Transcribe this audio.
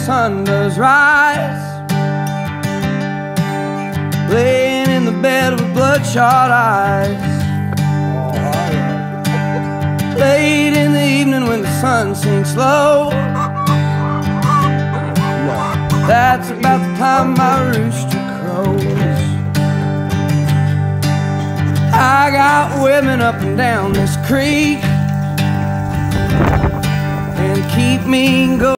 sun does rise, laying in the bed with bloodshot eyes. Late in the evening when the sun sinks low, that's about the time my rooster crows. I got women up and down this creek and keep me going.